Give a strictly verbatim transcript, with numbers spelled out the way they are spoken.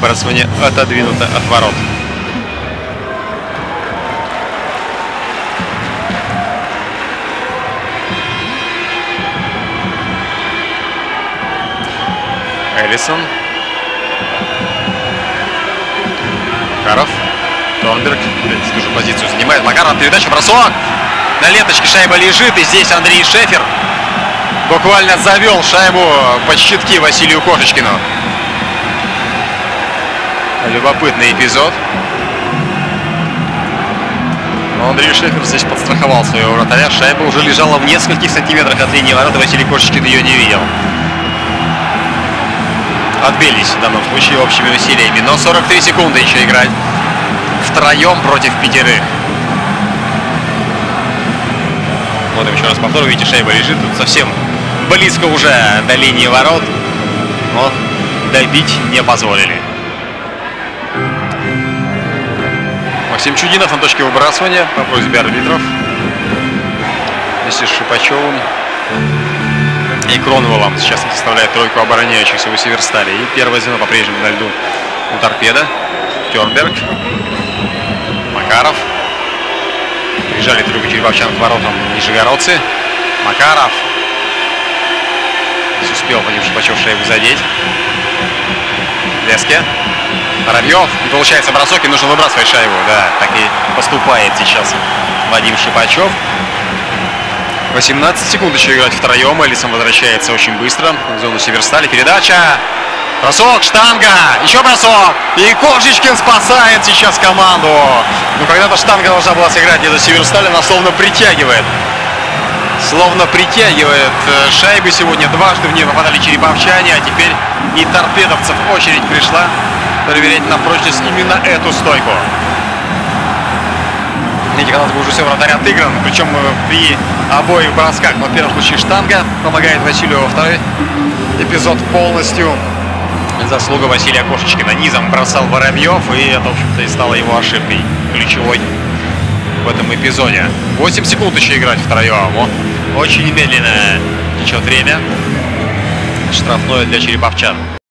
выбрасывание отодвинуто от ворот. Эллисон. Макаров. Торнберг. Ту же позицию занимает. Макаров, передача, бросок. На ленточке шайба лежит. И здесь Андрей Шефер буквально завел шайбу под щитки Василию Кошечкину. Любопытный эпизод. Но Андрей Шефер здесь подстраховал своего вратаря. Шайба уже лежала в нескольких сантиметрах от линии ворот. Василий Кошечкин ее не видел. Отбились в данном случае общими усилиями. Но сорок три секунды еще играть втроем против пятерых. Вот еще раз повтор. Видите, шайба лежит тут совсем близко уже до линии ворот. Но добить не позволили. Максим Чудинов на точке выбрасывания по просьбе арбитров. Вместе с Шипачевым и Кронвеллом сейчас составляет тройку обороняющихся у Северстали. И первое звено по-прежнему на льду у Торпедо. Тернберг. Макаров. Прижали тройку череповчан к воротам нижегородцы. Макаров. Здесь успел Вадим Шипачев шайбу задеть. Леске. Воробьев. Не получается бросок, и нужно выбрасывать шайбу. Да, так и поступает сейчас Вадим Шипачев. восемнадцать секунд еще играть втроем. Эллисон возвращается очень быстро в зону Северстали. Передача. Бросок, штанга. Еще бросок. И Кошечкин спасает сейчас команду. Ну, когда-то штанга должна была сыграть где-то Северсталь. Она словно притягивает. Словно притягивает шайбы сегодня. Дважды в нее попадали череповчане. А теперь и торпедовцев очередь пришла проверять на прочность именно эту стойку. Видите, когда уже все, вратарь отыгран, причем при обоих бросках. Но в первом случае штанга помогает Василию, во второй эпизод полностью заслуга Василия Кошечкина. Низом бросал Воробьев, и это, в общем-то, и стало его ошибкой ключевой в этом эпизоде. восемь секунд еще играть втроем. Очень медленно течет время. Штрафное для череповчан.